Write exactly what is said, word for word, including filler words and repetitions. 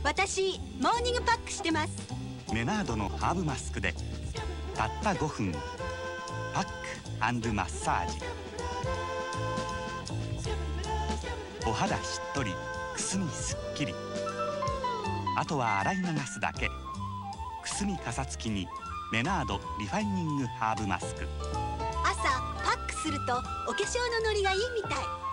私モーニングパックしてます。 メナードのハーブマスクでたったごふんパック&マッサージ。お肌しっとり、くすみすっきり。あとは洗い流すだけ。くすみかさつきにメナードリファイニングハーブマスク。 朝パックするとお化粧のノリがいいみたい。